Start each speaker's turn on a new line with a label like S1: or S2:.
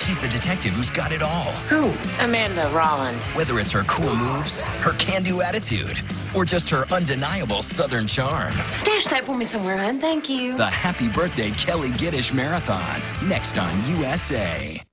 S1: She's the detective who's got it all.
S2: Who? Amanda Rollins.
S1: Whether it's her cool moves, her can-do attitude, or just her undeniable Southern charm.
S2: Stash that for me somewhere, hon. Thank you.
S1: The Happy Birthday Kelli Giddish Marathon, next on USA.